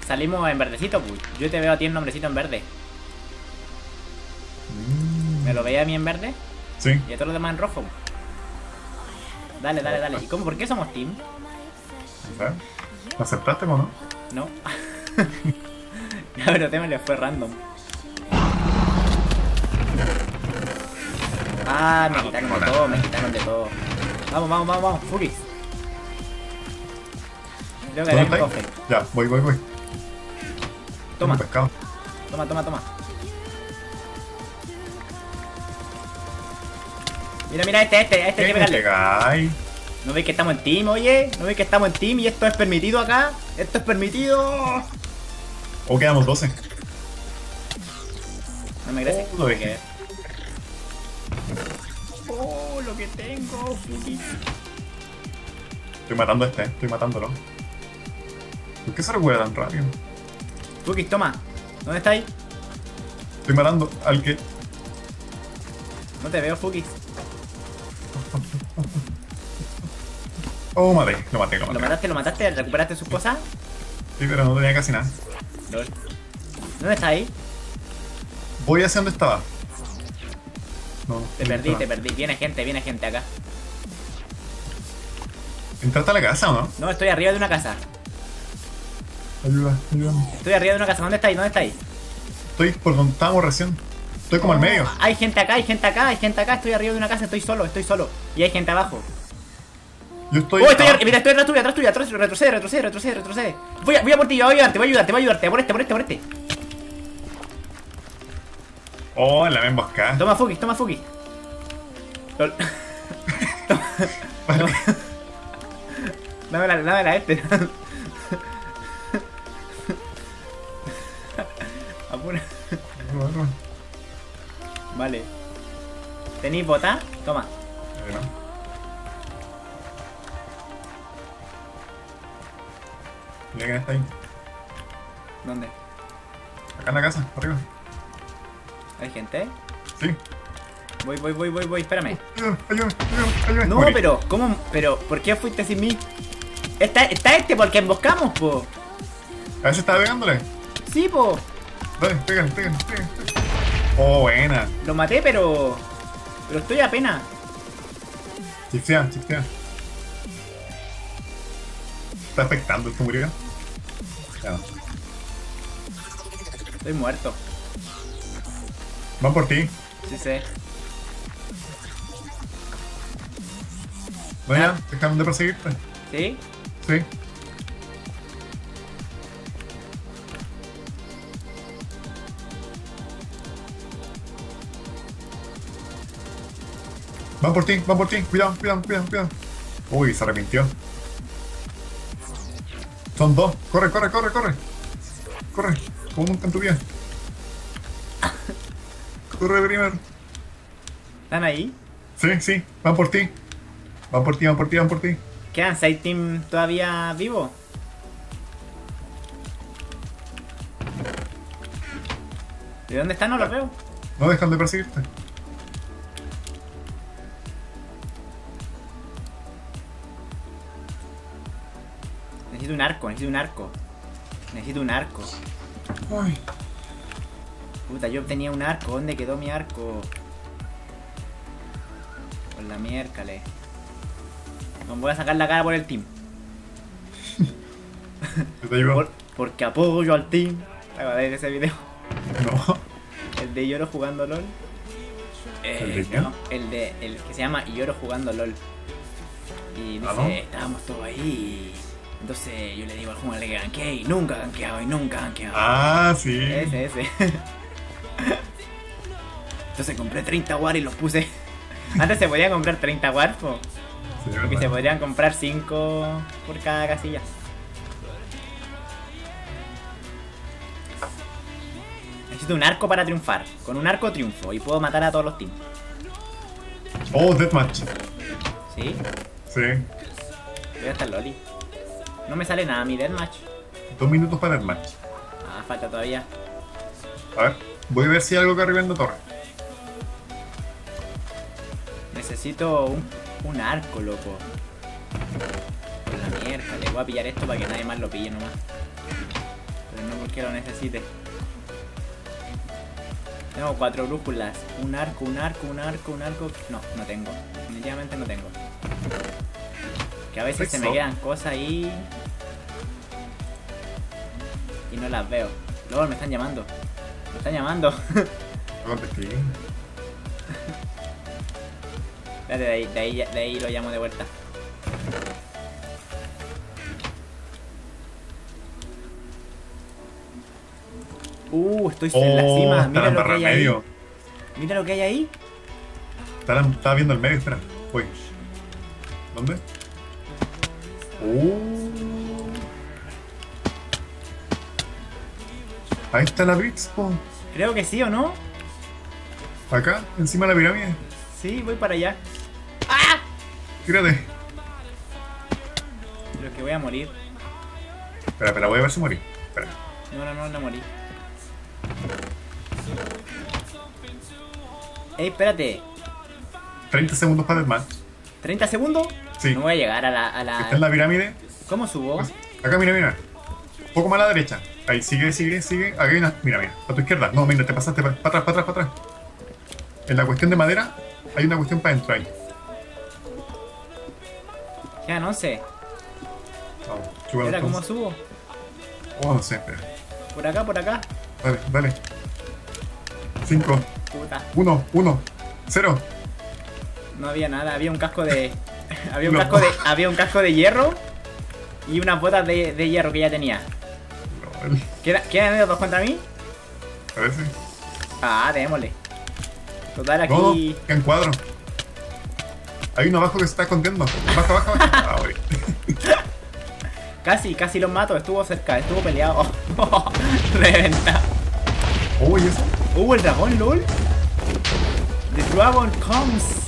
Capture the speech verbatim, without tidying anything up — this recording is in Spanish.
salimos en verdecito, pues. Yo te veo a ti en nombrecito en verde. Mm. ¿Me lo veía a mí en verde? Sí. Y a todos los demás en rojo. Dale, dale, dale. ¿Y cómo? ¿Por qué somos team? No sé. ¿Lo aceptaste o no? No. Ya, pero tema le fue random. Ah, me quitaron de todo, me quitaron de todo. Vamos, vamos, vamos, vamos, Fugis. Creo que ¿Dónde hay un estáis? cofre. Ya, voy, voy, voy. Toma, Tengo pescado. toma, toma, toma. Mira, mira, este, este, este hay que ¿Qué pegarle. pegáis? ¿No veis que estamos en team, oye? ¿No veis que estamos en team y esto es permitido acá? ¡Esto es permitido! O quedamos doce. No me crees. Oh, lo dejé. Oh, lo que tengo, Fugis. Estoy matando a este, estoy matándolo. ¿Por qué se recupera tan rápido? Fugis, toma. ¿Dónde estáis? Estoy matando al que... No te veo, Fugis. Oh, maté, lo maté, lo ¿Lo maté. mataste, lo mataste? ¿Recuperaste sus cosas? Sí, pero no tenía casi nada. Lol. ¿Dónde está ahí? Voy hacia donde estaba. No, Te perdí, te perdí. Viene gente, viene gente acá. ¿Entraste a la casa o no? No, estoy arriba de una casa. Ayuda, ayúdame. Estoy arriba de una casa. ¿Dónde estáis? ¿Dónde estáis? Estoy por donde estábamos recién. Estoy como al medio. Hay gente acá, hay gente acá, hay gente acá. Estoy arriba de una casa, estoy solo, estoy solo. Y hay gente abajo. Yo estoy... Oh, estoy ah, arriba, mira, estoy atrás tuya, atrás tuya, atrás, retrocede, retrocede, retrocede, retrocede. Voy a, voy a por ti, voy a ayudarte, voy a ayudarte, voy a ayudarte. Por este, por este, por este. Oh, la me emboscada. Toma Fugis, toma Fugis. Lol. Vale. Dámela, dámela a este. Apura. Vale. ¿Tenéis bota? Toma. Eh, no. Mira quién está ahí. ¿Dónde? Acá en la casa, arriba. ¿Hay gente? Sí. Voy, voy, voy, voy, voy, espérame. Ayúdame, ayúdame, ayúdame, ayúdame. No, Morí. pero, ¿cómo? Pero, ¿por qué fuiste sin mí? Está, está este porque emboscamos, po. A veces estaba pegándole. Sí, po. Dale, pégale, pégale, pégale. Oh, buena. Lo maté, pero... Pero estoy apenas. Chiftea, chiftea. ¿Está afectando esto, murió? Ya no. Estoy muerto. Van por ti. Sí sé. No, ya, dejaron de perseguirte. ¿Sí? Sí. Van por ti, van por ti. Cuidado, cuidado, cuidado, cuidado. Uy, se arrepintió. Son dos. Corre, corre, corre, corre. Corre, como nunca en tu vida. Corre primero. ¿Están ahí? Sí, sí, van por ti. Van por ti, van por ti, van por ti. ¿Quedan seis teams todavía vivos? ¿De dónde están? No los veo. No dejan de perseguirte. Necesito un arco, necesito un arco. Necesito un arco. Ay. Puta, yo tenía un arco. ¿Dónde quedó mi arco? Con la miércale. No voy a sacar la cara por el team. ¿Yo te ayudo? Por- porque apoyo al team. ¿Te acuerdas de ese video? No. El de Yoro jugando LOL. Eh, ¿El de quién? no, el de el que se llama Yoro jugando LOL. Y dice, ¿Ah, no? estábamos todos ahí. Entonces yo le digo al jugador que ganquee y nunca ganqueado y nunca ganqueado. Ah, sí. Ese, ese. Entonces compré treinta war y los puse. Antes se podían comprar treinta war, po, Sí, porque se verdad. podrían comprar cinco por cada casilla. Necesito un arco para triunfar. Con un arco triunfo y puedo matar a todos los teams. Oh, deathmatch. ¿Sí? Sí. Voy a estar loli. No me sale nada mi deathmatch. Dos minutos para deathmatch. Ah, falta todavía. A ver, voy a ver si hay algo que arriba en la torre. Necesito un, un arco, loco. Por la mierda, le voy a pillar esto para que nadie más lo pille nomás. Pero que lo necesite. Tengo cuatro brújulas, un arco, un arco, un arco, un arco. No, no tengo. Definitivamente no tengo. Que a veces se me quedan cosas ahí y no las veo. Luego me están llamando. Me están llamando. No contesté. Espérate, de ahí, de ahí, de ahí lo llamo de vuelta. Uh, estoy en la Oh, cima. está Mira la lo que barra hay en ahí. medio. Mira lo que hay ahí. Estaba, estaba viendo el medio, espera. Voy. ¿Dónde? Uh. Ahí está la Brits, po. Creo que sí o no. Acá, encima de la pirámide. Sí, voy para allá. ¡Ah! Tírate. Creo que voy a morir. Espera, espera, voy a ver si morí. Espera. No, no, no, no morí. Ey, espérate. treinta segundos para el match. ¿treinta segundos? Sí. No voy a llegar a la... A la... Está en la pirámide. ¿Cómo subo? Acá, mira, mira. Un poco más a la derecha. Ahí, sigue, sigue, sigue. Acá hay una. Mira, mira. A tu izquierda. No, mira, te pasaste para atrás, para atrás, para atrás. En la cuestión de madera, hay una cuestión para adentro ahí. Ya, no sé. Vamos, chúpalo Espera, ¿cómo entonces. subo? Oh, no sé, espera. Por acá, por acá. Dale, dale. cinco, Puta. uno, uno, cero. No había nada, había un casco de... había un No. casco de... Había un casco de hierro y unas botas de, de hierro que ya tenía. No, ¿Quedan ¿Quedan ellos dos contra mí? parece. Ah, démosle. Total, aquí... No, no, en cuadro. Hay uno abajo que se está escondiendo. Baja, baja, baja. Ah, voy. Casi, casi los mato, estuvo cerca, estuvo peleado. Reventa. Oh, ¿y eso? Uh, el dragón, lol. The dragon comes.